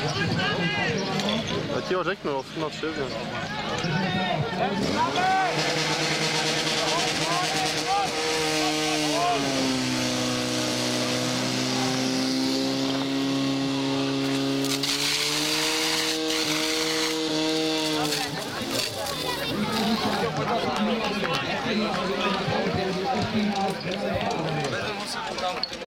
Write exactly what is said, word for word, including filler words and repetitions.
Já ti ho řeknu, osm na tři. Vezmu se mu tam.